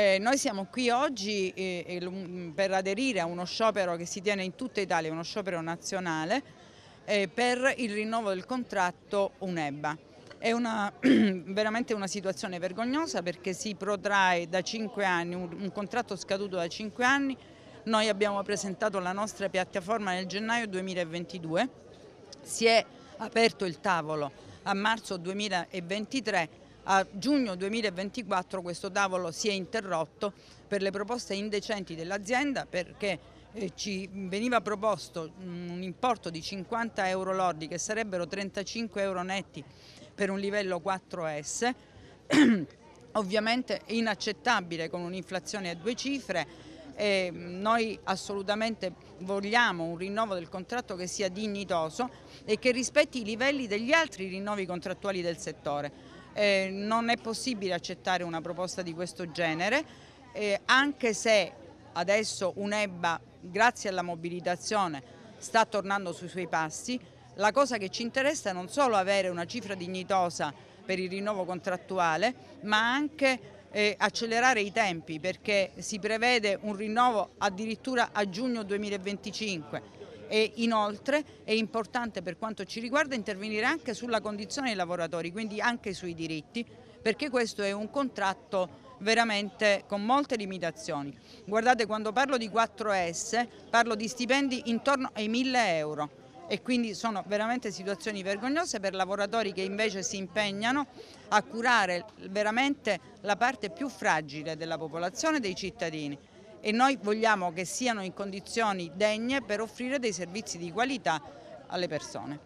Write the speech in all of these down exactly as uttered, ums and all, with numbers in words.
Eh, noi siamo qui oggi eh, eh, per aderire a uno sciopero che si tiene in tutta Italia, uno sciopero nazionale eh, per il rinnovo del contratto UNEBA. È una, veramente una situazione vergognosa perché si protrae da cinque anni, un, un contratto scaduto da cinque anni. Noi abbiamo presentato la nostra piattaforma nel gennaio duemilaventidue, si è aperto il tavolo a marzo duemilaventitré. A giugno duemilaventiquattro questo tavolo si è interrotto per le proposte indecenti dell'azienda, perché eh, ci veniva proposto un importo di cinquanta euro lordi, che sarebbero trentacinque euro netti per un livello quattro S, ovviamente inaccettabile con un'inflazione a due cifre. E noi assolutamente vogliamo un rinnovo del contratto che sia dignitoso e che rispetti i livelli degli altri rinnovi contrattuali del settore. Eh, non è possibile accettare una proposta di questo genere, eh, anche se adesso UNEBA, grazie alla mobilitazione, sta tornando sui suoi passi. La cosa che ci interessa è non solo avere una cifra dignitosa per il rinnovo contrattuale, ma anche eh, accelerare i tempi, perché si prevede un rinnovo addirittura a giugno duemilaventicinque. E inoltre è importante, per quanto ci riguarda, intervenire anche sulla condizione dei lavoratori, quindi anche sui diritti, perché questo è un contratto veramente con molte limitazioni. Guardate, quando parlo di quattro S parlo di stipendi intorno ai mille euro e quindi sono veramente situazioni vergognose per lavoratori che invece si impegnano a curare veramente la parte più fragile della popolazione, dei cittadini. E noi vogliamo che siano in condizioni degne per offrire dei servizi di qualità alle persone.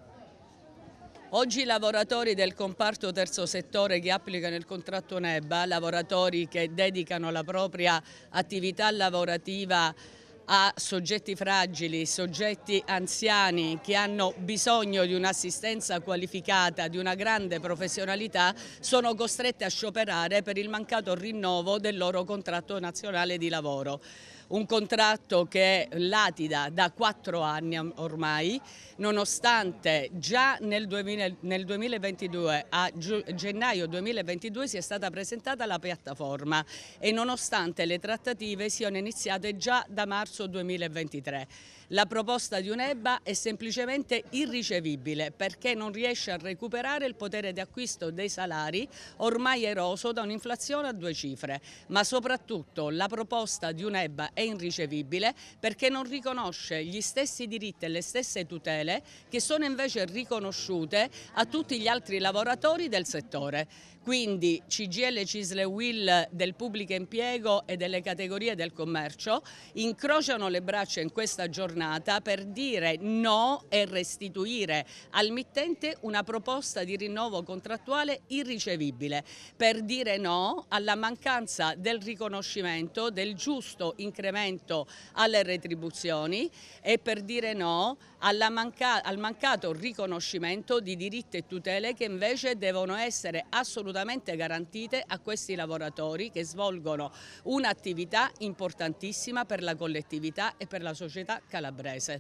Oggi i lavoratori del comparto terzo settore che applicano il contratto UNEBA, lavoratori che dedicano la propria attività lavorativa a soggetti fragili, soggetti anziani che hanno bisogno di un'assistenza qualificata, di una grande professionalità, sono costretti a scioperare per il mancato rinnovo del loro contratto nazionale di lavoro. Un contratto che latida da quattro anni ormai, nonostante già nel, duemila, nel duemilaventidue, a gennaio duemilaventidue, sia stata presentata la piattaforma e nonostante le trattative siano iniziate già da marzo duemilaventitré. La proposta di UNEBA è semplicemente irricevibile perché non riesce a recuperare il potere di acquisto dei salari ormai eroso da un'inflazione a due cifre, ma soprattutto la proposta di UNEBA è irricevibile perché non riconosce gli stessi diritti e le stesse tutele che sono invece riconosciute a tutti gli altri lavoratori del settore. Quindi C G I L, C I S L e U I L del pubblico impiego e delle categorie del commercio incrociano le braccia in questa giornata per dire no e restituire al mittente una proposta di rinnovo contrattuale irricevibile, per dire no alla mancanza del riconoscimento del giusto incremento alle retribuzioni e per dire no alla manca- al mancato riconoscimento di diritti e tutele che invece devono essere assolutamente garantite a questi lavoratori che svolgono un'attività importantissima per la collettività e per la società calabrese.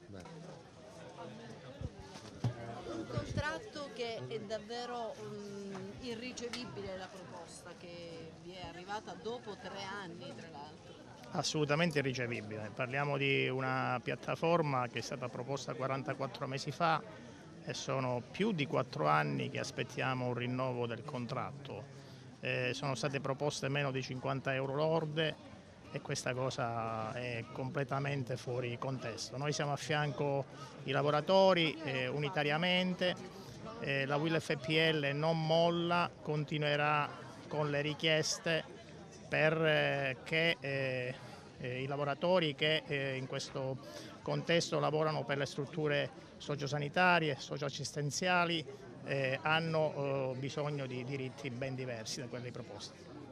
Un contratto che è davvero um, irricevibile, la proposta che vi è arrivata dopo tre anni tra l'altro. Assolutamente irricevibile, parliamo di una piattaforma che è stata proposta quarantaquattro mesi fa e sono più di quattro anni che aspettiamo un rinnovo del contratto. Eh, sono state proposte meno di cinquanta euro lorde e questa cosa è completamente fuori contesto. Noi siamo a fianco i lavoratori eh, unitariamente, eh, la U I L F P L non molla, continuerà con le richieste perché eh, eh, i lavoratori che eh, in questo contesto lavorano per le strutture sociosanitarie, socioassistenziali, eh, hanno eh, bisogno di diritti ben diversi da quelli proposti.